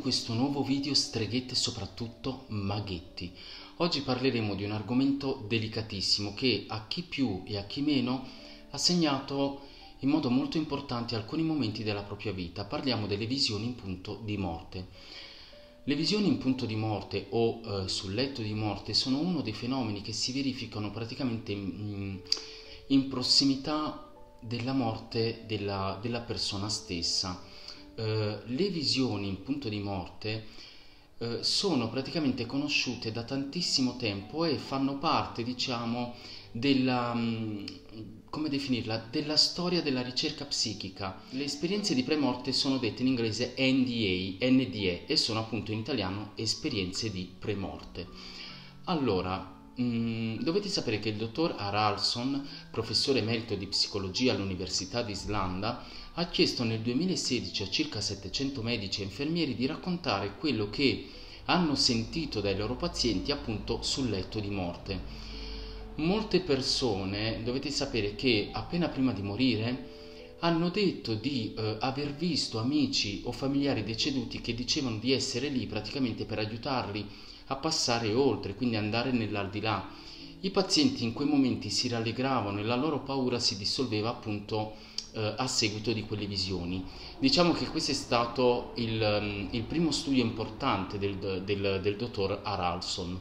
questo nuovo video streghette e soprattutto maghetti. Oggi parleremo di un argomento delicatissimo che a chi più e a chi meno ha segnato in modo molto importante alcuni momenti della propria vita. Parliamo delle visioni in punto di morte. Le visioni in punto di morte o sul letto di morte sono uno dei fenomeni che si verificano praticamente in prossimità della morte della persona stessa. Le visioni in punto di morte sono praticamente conosciute da tantissimo tempo e fanno parte, diciamo, come definirla, della storia della ricerca psichica. Le esperienze di premorte sono dette in inglese NDE e sono appunto in italiano esperienze di premorte. Allora, dovete sapere che il dottor Haraldsson, professore emerito di psicologia all'Università di Islanda, ha chiesto nel 2016 a circa 700 medici e infermieri di raccontare quello che hanno sentito dai loro pazienti appunto sul letto di morte. Molte persone, dovete sapere che appena prima di morire hanno detto di aver visto amici o familiari deceduti che dicevano di essere lì praticamente per aiutarli a passare oltre, quindi andare nell'aldilà. I pazienti in quei momenti si rallegravano e la loro paura si dissolveva appunto a seguito di quelle visioni. Diciamo che questo è stato il primo studio importante del dottor Haraldsson.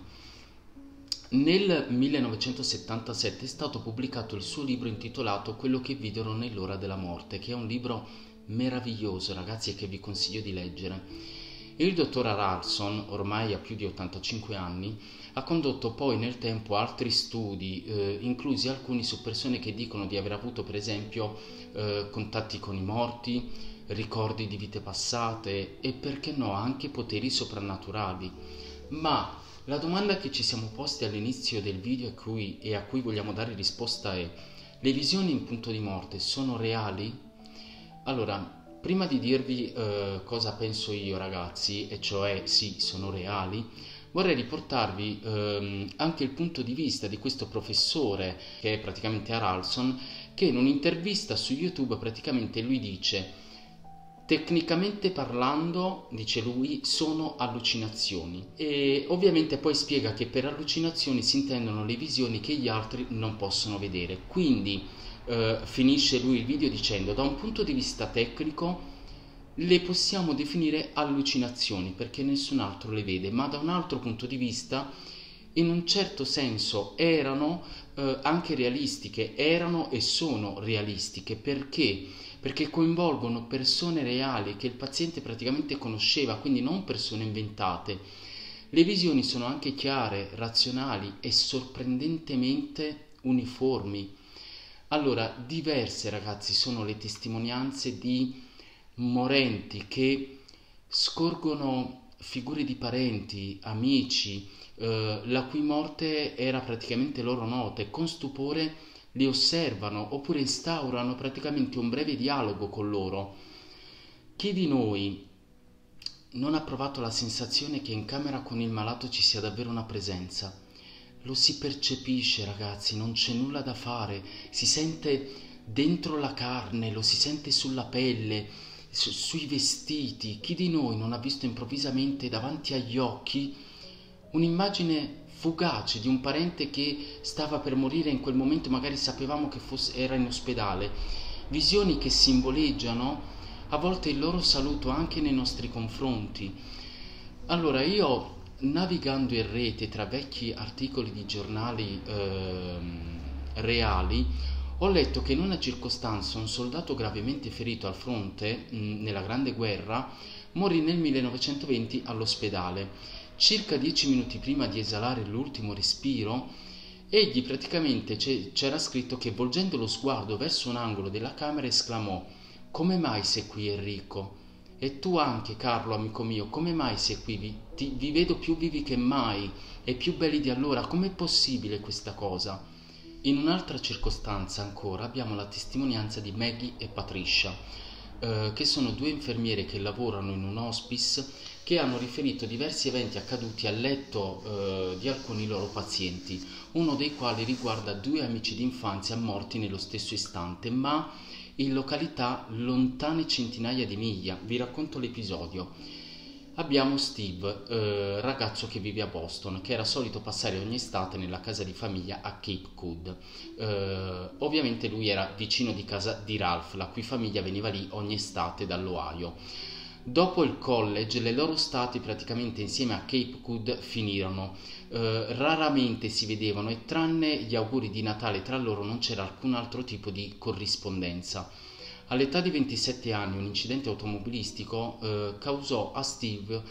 Nel 1977 è stato pubblicato il suo libro intitolato Quello che videro nell'ora della morte, che è un libro meraviglioso, ragazzi, e che vi consiglio di leggere. Il dottor Haraldsson, ormai ha più di 85 anni, ha condotto poi nel tempo altri studi, inclusi alcuni su persone che dicono di aver avuto per esempio contatti con i morti, ricordi di vite passate e perché no anche poteri soprannaturali. Ma la domanda che ci siamo posti all'inizio del video e a cui vogliamo dare risposta è: le visioni in punto di morte sono reali? Allora, prima di dirvi cosa penso io, ragazzi, e cioè sì, sono reali, vorrei riportarvi anche il punto di vista di questo professore, che è praticamente Haraldsson, che in un'intervista su YouTube praticamente lui dice: tecnicamente parlando, dice lui, sono allucinazioni. E ovviamente poi spiega che per allucinazioni si intendono le visioni che gli altri non possono vedere. Quindi finisce lui il video dicendo: da un punto di vista tecnico le possiamo definire allucinazioni perché nessun altro le vede, ma da un altro punto di vista in un certo senso erano anche realistiche, erano e sono realistiche. Perché coinvolgono persone reali che il paziente praticamente conosceva, quindi non persone inventate. Le visioni sono anche chiare, razionali e sorprendentemente uniformi. Allora, diverse, ragazzi, sono le testimonianze di morenti che scorgono figure di parenti, amici, la cui morte era praticamente loro nota e con stupore li osservano oppure instaurano praticamente un breve dialogo con loro. Chi di noi non ha provato la sensazione che in camera con il malato ci sia davvero una presenza? Lo si percepisce, ragazzi, non c'è nulla da fare, si sente dentro la carne, lo si sente sulla pelle, sui vestiti. Chi di noi non ha visto improvvisamente davanti agli occhi un'immagine fugace di un parente che stava per morire in quel momento, magari sapevamo che era in ospedale, visioni che simboleggiano a volte il loro saluto anche nei nostri confronti. Allora, io navigando in rete tra vecchi articoli di giornali reali, ho letto che in una circostanza un soldato gravemente ferito al fronte nella Grande Guerra morì nel 1920 all'ospedale. Circa 10 minuti prima di esalare l'ultimo respiro, egli praticamente c'era scritto che volgendo lo sguardo verso un angolo della camera esclamò: come mai sei qui, Enrico? E tu anche, Carlo, amico mio, come mai sei qui? Vi vedo più vivi che mai e più belli di allora, com'è possibile questa cosa? In un'altra circostanza ancora abbiamo la testimonianza di Maggie e Patricia, che sono due infermiere che lavorano in un hospice, che hanno riferito diversi eventi accaduti a letto di alcuni loro pazienti, uno dei quali riguarda due amici d'infanzia morti nello stesso istante, ma in località lontane centinaia di miglia. Vi racconto l'episodio. abbiamo Steve, ragazzo che vive a Boston, che era solito passare ogni estate nella casa di famiglia a Cape Cod. Ovviamente lui era vicino di casa di Ralph, la cui famiglia veniva lì ogni estate dall'Ohio. Dopo il college le loro estati praticamente insieme a Cape Cod finirono. Raramente si vedevano e tranne gli auguri di Natale tra loro non c'era alcun altro tipo di corrispondenza. All'età di 27 anni un incidente automobilistico causò a Steve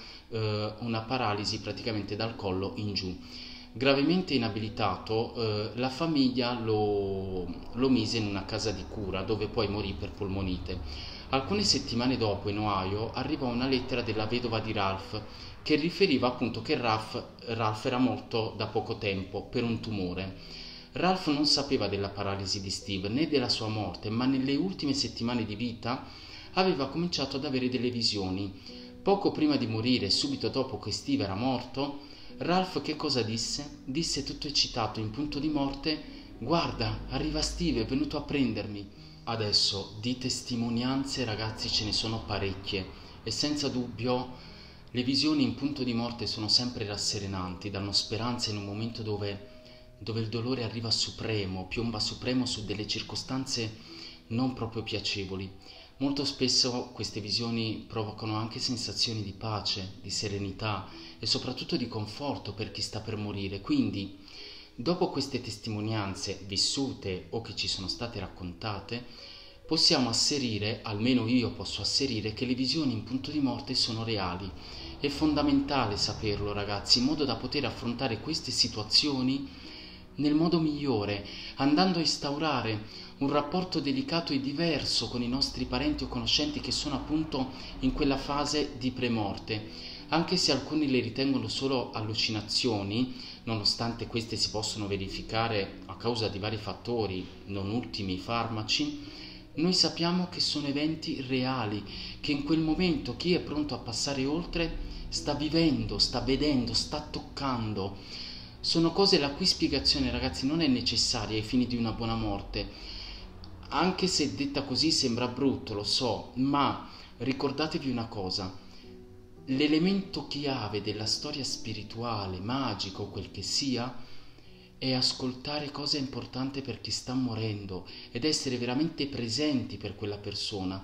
una paralisi praticamente dal collo in giù. Gravemente inabilitato, la famiglia lo mise in una casa di cura dove poi morì per polmonite. Alcune settimane dopo in Ohio arrivò una lettera della vedova di Ralph che riferiva appunto che Ralph era morto da poco tempo per un tumore. Ralph non sapeva della paralisi di Steve né della sua morte, ma nelle ultime settimane di vita aveva cominciato ad avere delle visioni. Poco prima di morire, subito dopo che Steve era morto, Ralph che cosa disse? Disse tutto eccitato in punto di morte: "Guarda, arriva Steve, è venuto a prendermi". Adesso di testimonianze, ragazzi, ce ne sono parecchie e senza dubbio le visioni in punto di morte sono sempre rasserenanti, danno speranza in un momento dove il dolore arriva supremo, piomba supremo su delle circostanze non proprio piacevoli. Molto spesso queste visioni provocano anche sensazioni di pace, di serenità e soprattutto di conforto per chi sta per morire. Quindi, dopo queste testimonianze vissute o che ci sono state raccontate, possiamo asserire, almeno io posso asserire, che le visioni in punto di morte sono reali. È fondamentale saperlo, ragazzi, in modo da poter affrontare queste situazioni nel modo migliore, andando a instaurare un rapporto delicato e diverso con i nostri parenti o conoscenti che sono appunto in quella fase di premorte. Anche se alcuni le ritengono solo allucinazioni, nonostante queste si possono verificare a causa di vari fattori, non ultimi i farmaci, noi sappiamo che sono eventi reali, che in quel momento chi è pronto a passare oltre sta vivendo, sta vedendo, sta toccando. Sono cose la cui spiegazione, ragazzi, non è necessaria ai fini di una buona morte. Anche se detta così sembra brutto, lo so, ma ricordatevi una cosa: l'elemento chiave della storia spirituale, magico, quel che sia, è ascoltare cosa è importante per chi sta morendo ed essere veramente presenti per quella persona.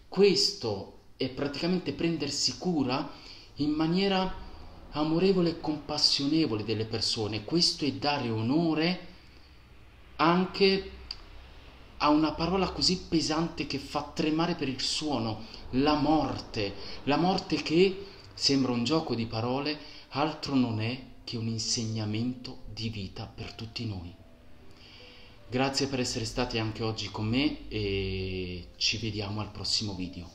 Questo è praticamente prendersi cura in maniera amorevole e compassionevole delle persone. Questo è dare onore anche a una parola così pesante che fa tremare per il suono: la morte. La morte che sembra un gioco di parole, altro non è che un insegnamento di vita per tutti noi. Grazie per essere stati anche oggi con me e ci vediamo al prossimo video.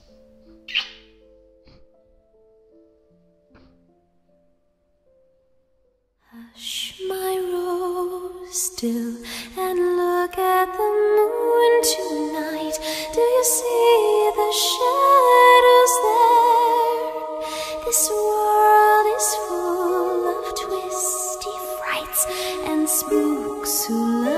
Hush, my rose, still, and look at the moon tonight. Do you see the shadows there? This world is full of twisty frights and spooks who